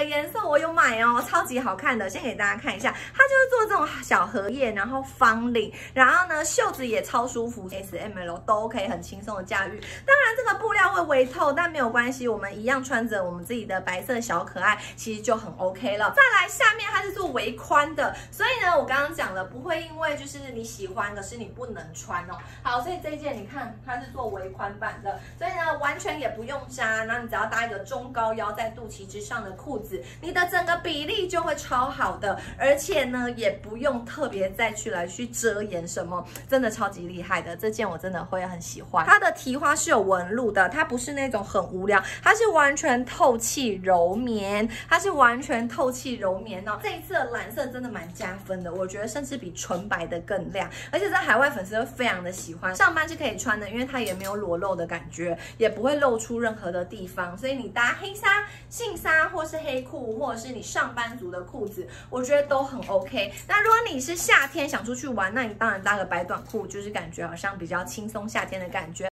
个颜色我有买哦，超级好看的，先给大家看一下，它就是做这种小荷叶，然后方领，然后呢袖子也超舒服 ，S、M、L 都可以很轻松的驾驭。当然这个布料会微透，但没有关系，我们一样穿着我们自己的白色小可爱，其实就很 OK 了。再来下面它是做微宽的，所以呢我刚刚讲了，不会因为就是你喜欢，可是你不能穿哦。好，所以这一件你看它是做微宽版的，所以呢完全也不用扎，然后你只要搭一个中高腰在肚脐之上的裤子，你的整个比例就会超好的，而且呢也不用特别再去遮掩什么，真的超级厉害的。这件我真的会很喜欢，它的提花是有纹路的，它不是那种很无聊，它是完全透气柔绵，它是完全透气柔绵哦。这一次的蓝色真的蛮加分的，我觉得甚至比纯白的更亮，而且在海外粉丝会非常的喜欢。上班是可以穿的，因为它也没有裸露的感觉，也不会露出任何的地方，所以你搭黑纱、杏纱或是黑裤，或者是你上班族的裤子，我觉得都很 OK。那如果你是夏天想出去玩，那你当然搭个白短裤，就是感觉好像比较轻松夏天的感觉。